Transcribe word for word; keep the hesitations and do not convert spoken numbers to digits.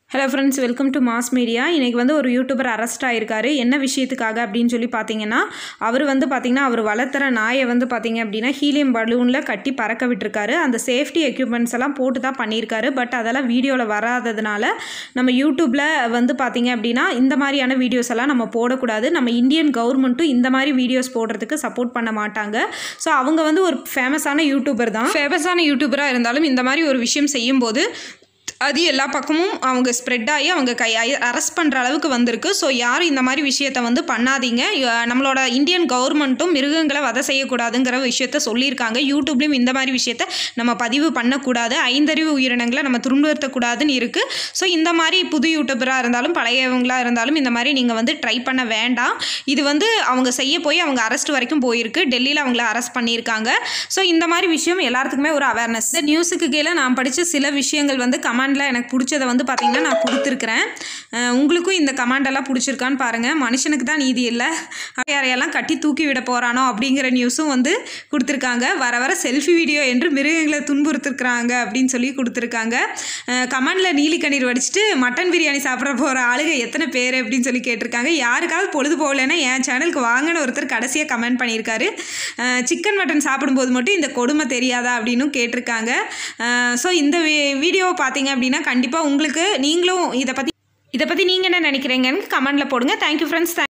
Hello friends, welcome to Mass Media. இன்னைக்கு வந்து ஒரு யூடியூபர் அரெஸ்ட் ஆயிருக்காரு. என்ன விஷயத்துக்காக அப்படினு சொல்லி பாத்தீங்கன்னா, அவர் வந்து பாத்தீங்கன்னா அவர் வளர்த்தற நாயை வந்து பாத்தீங்க அப்படினா ஹீலியம் பலூன்ல கட்டி பறக்க விட்டுருக்காரு. அந்த சேஃப்டி எக்யூப்மென்ட்ஸ் எல்லாம் போட்டு தான் பண்ணிருக்காரு. பட் அதெல்லாம் வீடியோல வராததனால நம்ம யூடியூப்ல வந்து பாத்தீங்க அப்படினா இந்த மாதிரியான வீடியோஸ் எல்லாம் நம்ம போடக்கூடாது. நம்ம இந்தியன் கவர்மெண்ட்டும் இந்த மாதிரி வீடியோஸ் போடுறதுக்கு சப்போர்ட் பண்ண மாட்டாங்க. ஸோ அவங்க வந்து ஒரு ஃபேமஸான யூடியூபர் தான். ஃபேமஸான யூடியூபராக இருந்தாலும் இந்த மாதிரி ஒரு விஷயம் செய்யும்போது அது எல்லா பக்கமும் அவங்க ஸ்ப்ரெட் ஆகி அவங்க கை அரெஸ்ட் பண்ணுற அளவுக்கு வந்திருக்கு. ஸோ யாரும் இந்த மாதிரி விஷயத்தை வந்து பண்ணாதீங்க. நம்மளோட இந்தியன் கவர்மெண்ட்டும் மிருகங்களை வதை செய்யக்கூடாதுங்கிற விஷயத்த சொல்லியிருக்காங்க. யூடியூப்லேயும் இந்த மாதிரி விஷயத்த நம்ம பதிவு பண்ணக்கூடாது, ஐந்தறிவு உயிரினங்களை நம்ம துன்புறுத்தக்கூடாதுன்னு இருக்குது. ஸோ இந்த மாதிரி புது யூடியூபராக இருந்தாலும் பழையவங்களாக இருந்தாலும் இந்த மாதிரி நீங்கள் வந்து ட்ரை பண்ண வேண்டாம். இது வந்து அவங்க செய்ய போய் அவங்க அரெஸ்ட் வரைக்கும் போயிருக்கு. டெல்லியில் அவங்கள அரெஸ்ட் பண்ணியிருக்காங்க. ஸோ இந்த மாதிரி விஷயம் எல்லாத்துக்குமே ஒரு அவேர்னஸ். இந்த நியூஸுக்கு கீழே நான் படித்த சில விஷயங்கள் வந்து கமெண்ட் எனக்கு பிடிச்சதை வந்து பார்த்தீங்கன்னா நான் கொடுத்துருக்குறேன். உங்களுக்கும் இந்த கமாண்டெல்லாம் பிடிச்சிருக்கான்னு பாருங்கள். மனுஷனுக்கு தான் நீதி இல்லை, யாரையெல்லாம் கட்டி தூக்கி விட போகிறானோ அப்படிங்கிற நியூஸும் வந்து கொடுத்துருக்காங்க. வர வர செல்ஃபி வீடியோ என்று மிருகங்களை துன்புறுத்திருக்கிறாங்க அப்படின்னு சொல்லி கொடுத்துருக்காங்க. கமெண்டில் நீலி கண்ணீர் வடிச்சிட்டு மட்டன் பிரியாணி சாப்பிட போகிற ஆளுங்க எத்தனை பேர் அப்படின்னு சொல்லி கேட்டிருக்காங்க. யாருக்காவது பொழுது போகலைன்னா என் சேனலுக்கு வாங்கின ஒருத்தர் கடைசியாக கமெண்ட் பண்ணியிருக்காரு. சிக்கன் மட்டன் சாப்பிடும்போது மட்டும் இந்த கொடுமை தெரியாதா அப்படின்னு கேட்டிருக்காங்க. ஸோ இந்த வீடியோவை பார்த்தீங்க அப்படின்னா கண்டிப்பாக உங்களுக்கு நீங்களும் இதை பற்றி இதை பற்றி நீங்கள் என்ன நினைக்கிறீங்கன்னு கமெண்ட்டில் போடுங்க. Thank you friends.